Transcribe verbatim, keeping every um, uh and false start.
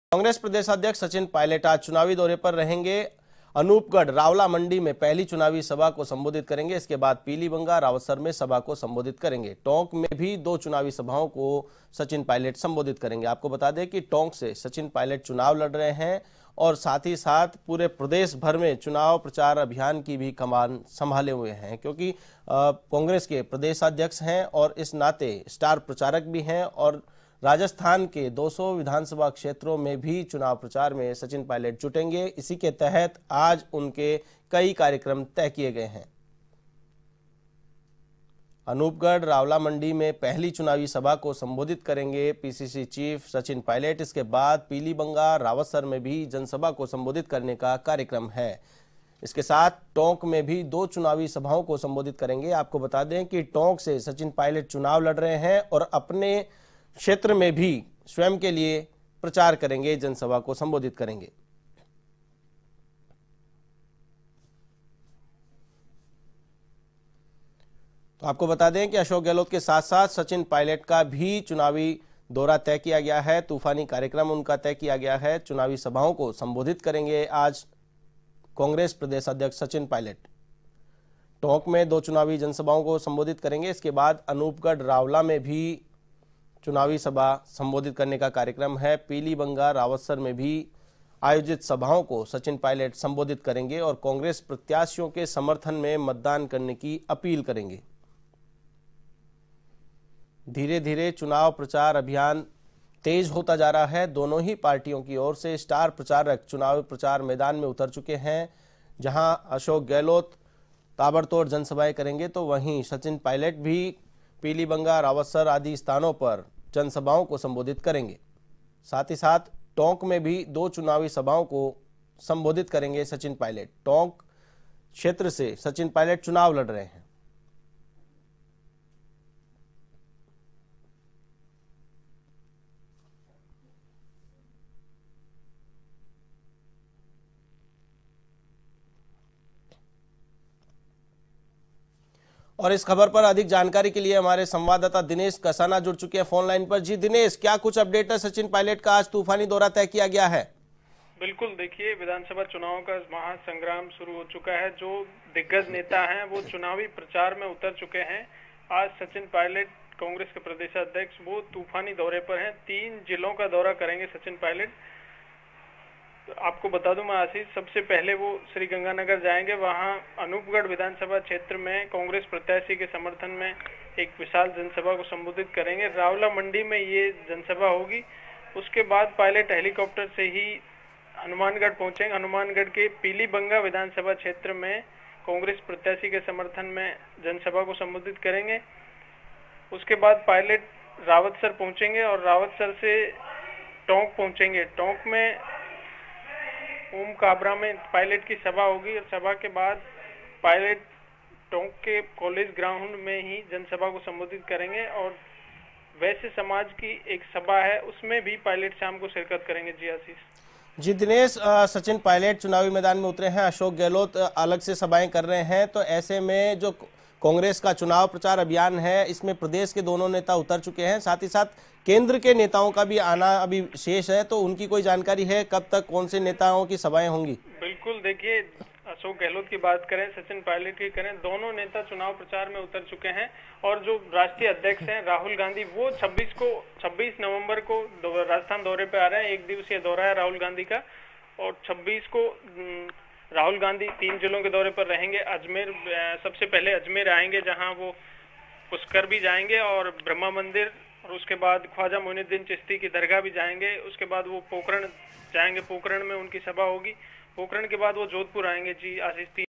कांग्रेस प्रदेशाध्यक्ष सचिन पायलट आज चुनावी दौरे पर रहेंगे। अनूपगढ़ रावला मंडी में पहली चुनावी सभा को संबोधित करेंगे। इसके बाद पीलीबंगा रावतसर में सभा को संबोधित करेंगे। टोंक में भी दो चुनावी सभाओं को सचिन पायलट संबोधित करेंगे। आपको बता दें कि टोंक से सचिन पायलट चुनाव लड़ रहे हैं और साथ ही साथ पूरे प्रदेश भर में चुनाव प्रचार अभियान की भी कमान संभाले हुए हैं, क्योंकि कांग्रेस के प्रदेशाध्यक्ष हैं और इस नाते स्टार प्रचारक भी हैं। और राजस्थान के दो सौ विधानसभा क्षेत्रों में भी चुनाव प्रचार में सचिन पायलट जुटेंगे। इसी के तहत आज उनके कई कार्यक्रम तय किए गए हैं। अनूपगढ़ रावला मंडी में पहली चुनावी सभा को संबोधित करेंगे पीसीसी चीफ सचिन पायलट। इसके बाद पीलीबंगा रावतसर में भी जनसभा को संबोधित करने का कार्यक्रम है। इसके साथ टोंक में भी दो चुनावी सभाओं को संबोधित करेंगे। आपको बता दें कि टोंक से सचिन पायलट चुनाव लड़ रहे हैं और अपने क्षेत्र में भी स्वयं के लिए प्रचार करेंगे, जनसभा को संबोधित करेंगे। तो आपको बता दें कि अशोक गहलोत के साथ साथ सचिन पायलट का भी चुनावी दौरा तय किया गया है। तूफानी कार्यक्रम उनका तय किया गया है। चुनावी सभाओं को संबोधित करेंगे आज कांग्रेस प्रदेश अध्यक्ष सचिन पायलट। टोंक में दो चुनावी जनसभाओं को संबोधित करेंगे। इसके बाद अनूपगढ़ रावला में भी चुनावी सभा संबोधित करने का कार्यक्रम है। पीलीबंगा रावतसर में भी आयोजित सभाओं को सचिन पायलट संबोधित करेंगे और कांग्रेस प्रत्याशियों के समर्थन में मतदान करने की अपील करेंगे। धीरे धीरे चुनाव प्रचार अभियान तेज होता जा रहा है। दोनों ही पार्टियों की ओर से स्टार प्रचारक चुनाव प्रचार मैदान में उतर चुके हैं। जहां अशोक गहलोत ताबड़तोड़ जनसभाएं करेंगे, तो वहीं सचिन पायलट भी पीलीबंगा रावतसर आदि स्थानों पर जनसभाओं को संबोधित करेंगे। साथ ही साथ टोंक में भी दो चुनावी सभाओं को संबोधित करेंगे सचिन पायलट। टोंक क्षेत्र से सचिन पायलट चुनाव लड़ रहे हैं। और इस खबर पर अधिक जानकारी के लिए हमारे संवाददाता दिनेश कसाना जुड़ चुके हैं फोन लाइन पर। जी दिनेश, क्या कुछ अपडेट है? सचिन पायलट का आज तूफानी दौरा तय किया गया है। बिल्कुल, देखिए विधानसभा चुनाव का महासंग्राम शुरू हो चुका है। जो दिग्गज नेता हैं वो चुनावी प्रचार में उतर चुके हैं। आज सचिन पायलट कांग्रेस के प्रदेशाध्यक्ष वो तूफानी दौरे पर हैं। तीन जिलों का दौरा करेंगे सचिन पायलट। आपको बता दूं मैं आशीष, सबसे पहले वो श्री गंगानगर जाएंगे। वहां अनूपगढ़ विधानसभा क्षेत्र में कांग्रेस प्रत्याशी के समर्थन में एक विशाल जनसभा को संबोधित करेंगे। रावला मंडी में ये जनसभा होगी। उसके बाद पायलट हेलीकॉप्टर से ही हनुमानगढ़ पहुंचेंगे। हनुमानगढ़ के पीलीबंगा विधानसभा क्षेत्र में कांग्रेस प्रत्याशी के समर्थन में जनसभा को संबोधित करेंगे। उसके बाद पायलट रावतसर पहुंचेंगे और रावतसर से टोंक पहुंचेंगे। टोंक में ओम काबरा में पायलट की सभा होगी और सभा के बाद पायलट टोंक के कॉलेज ग्राउंड में ही जनसभा को संबोधित करेंगे। और वैश्य समाज की एक सभा है, उसमें भी पायलट शाम को शिरकत करेंगे। जी आशीष। जी दिनेश, सचिन पायलट चुनावी मैदान में उतरे हैं, अशोक गहलोत अलग से सभाएं कर रहे हैं, तो ऐसे में जो कांग्रेस का चुनाव प्रचार अभियान है इसमें प्रदेश के दोनों नेता उतर चुके हैं। साथ ही साथ केंद्र के नेताओं का भी आना अभी शेष है, तो उनकी कोई जानकारी है कब तक कौन से नेताओं की सभाएं होंगी? बिल्कुल, देखिए अशोक गहलोत की बात करें, सचिन पायलट की करें, दोनों नेता चुनाव प्रचार में उतर चुके हैं। और जो राष्ट्रीय अध्यक्ष हैं राहुल गांधी, वो छब्बीस को छब्बीस नवंबर को राजस्थान दौरे पे आ रहे हैं। एक दिवसीय दौरा है राहुल गांधी का। और छब्बीस को राहुल गांधी तीन जिलों के दौरे पर रहेंगे। अजमेर, सबसे पहले अजमेर आएंगे, जहां वो पुष्कर भी जाएंगे और ब्रह्मा मंदिर, और उसके बाद ख्वाजा मोइनुद्दीन चिश्ती की दरगाह भी जाएंगे। उसके बाद वो पोखरण जाएंगे, पोखरण में उनकी सभा होगी। पोखरण के बाद वो जोधपुर आएंगे। जी आशीष।